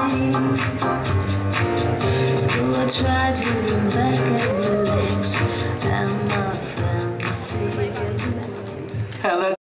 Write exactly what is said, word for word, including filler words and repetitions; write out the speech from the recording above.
So I try to lean back and relax, and my fantasy. Hello.